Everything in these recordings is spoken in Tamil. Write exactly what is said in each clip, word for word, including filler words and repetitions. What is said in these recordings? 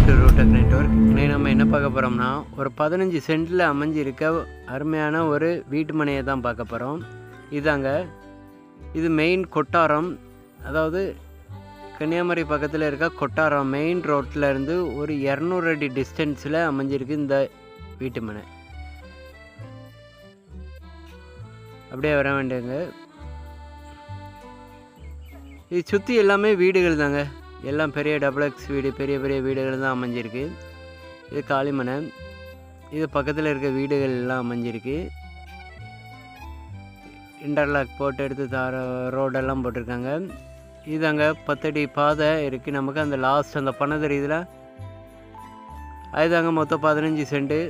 To ரூடெக் network. இன்னைக்கு நம்ம என்ன பார்க்க போகிறோம்னா, ஒரு பதினஞ்சு சென்டில் அமைஞ்சிருக்க அருமையான ஒரு வீட்டு மனையை தான் பார்க்க போகிறோம். இதாங்க, இது மெயின் கொட்டாரம், அதாவது கன்னியாகுமரி பக்கத்தில் இருக்க கொட்டாரம் மெயின் ரோட்டில் இருந்து ஒரு இரநூறு அடி டிஸ்டன்ஸில் அமைஞ்சிருக்கு இந்த வீட்டு மனை. அப்படியே வர வேண்டியங்க. இது சுற்றி எல்லாமே வீடுகள் தாங்க, எல்லாம் பெரிய டபுள் எக்ஸ் வீடு, பெரிய பெரிய வீடுகள் தான் அமைஞ்சிருக்கு. இது காளிமனை, இது பக்கத்தில் இருக்க வீடுகள் எல்லாம் அமைஞ்சிருக்கு. இன்டர்லாக் போட்டு எடுத்து தார ரோடெல்லாம் போட்டிருக்காங்க. இது அங்கே பத்தடி பாதை இருக்குது நமக்கு. அந்த லாஸ்ட் அந்த பனை தெரியுதுல, அதுதாங்க மொத்தம் பதினஞ்சு சென்ட்டு.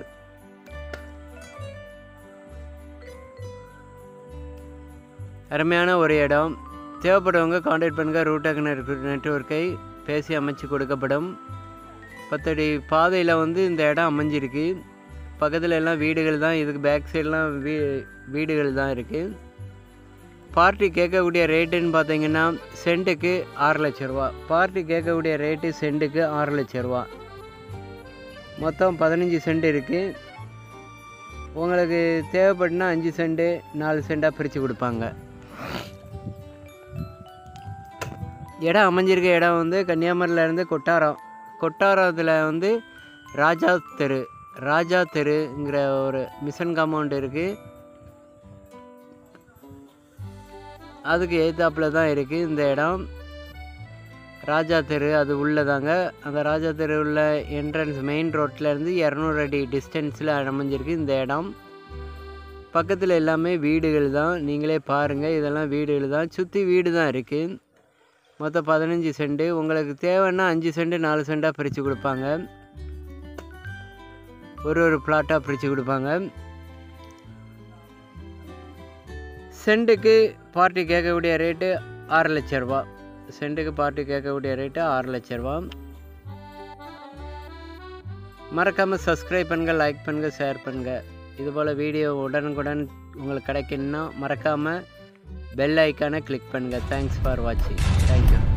அருமையான ஒரு இடம். தேவைப்படுறவங்க கான்டாக்ட் பண்ணுங்கள். ரூடெக் நெட்வொர்க்கை பேசி அமைச்சு கொடுக்கப்படும். பத்தடி பாதையில் வந்து இந்த இடம் அமைஞ்சிருக்கு. பக்கத்தில் எல்லாம் வீடுகள் தான், இதுக்கு பேக் சைடெலாம் வீ வீடுகள் தான் இருக்குது. பார்ட்டி கேட்கக்கூடிய ரேட்டுன்னு பார்த்தீங்கன்னா சென்ட்டுக்கு ஆறு லட்ச ரூபா. பார்ட்டி கேட்கக்கூடிய ரேட்டு சென்ட்டுக்கு ஆறு லட்ச ரூபா. மொத்தம் பதினஞ்சு சென்ட் இருக்குது. உங்களுக்கு தேவைப்பட்டுனா அஞ்சு சென்ட்டு நாலு சென்ட்டாக பிரித்து கொடுப்பாங்க. இடம் அமைஞ்சிருக்க இடம் வந்து கன்னியாகுமரியிலேருந்து கொட்டாரம். கொட்டாரத்தில் வந்து ராஜா தெரு, ராஜா தெருங்கிற ஒரு மிஷன் காம்பவுண்ட் இருக்குது. அதுக்கு எதிர்த்தாப்பில் தான் இருக்குது இந்த இடம். ராஜா தெரு அது உள்ளதாங்க. அந்த ராஜா தெரு உள்ள என்ட்ரன்ஸ் மெயின் ரோட்லேருந்து இரநூறு அடி டிஸ்டன்ஸில் அமைஞ்சிருக்கு இந்த இடம். பக்கத்தில் எல்லாமே வீடுகள் தான், நீங்களே பாருங்கள். இதெல்லாம் வீடுகள் தான், சுற்றி வீடு தான் இருக்குது. மொத்தம் பதினஞ்சு சென்ட்டு. உங்களுக்கு தேவைன்னா அஞ்சு சென்ட்டு நாலு சென்ட்டாக பிரித்து கொடுப்பாங்க. ஒரு ஒரு பிளாட்டாக பிரித்து கொடுப்பாங்க. சென்ட்டுக்கு பார்ட்டி கேட்கக்கூடிய ரேட்டு ஆறு லட்ச ரூபா. சென்ட்டுக்கு பார்ட்டி கேட்கக்கூடிய ரேட்டு ஆறு லட்ச ரூபா. மறக்காமல் சப்ஸ்கிரைப் பண்ணுங்கள், லைக் பண்ணுங்கள், ஷேர் பண்ணுங்கள். இதுபோல் வீடியோ உடனுக்குடன் உங்களுக்கு கிடைக்கணுன்னா மறக்காமல் பெல் ஐக்கானை கிளிக் பண்ணுங்கள். தேங்க்ஸ் ஃபார் வாட்சிங். தேங்க்யூ.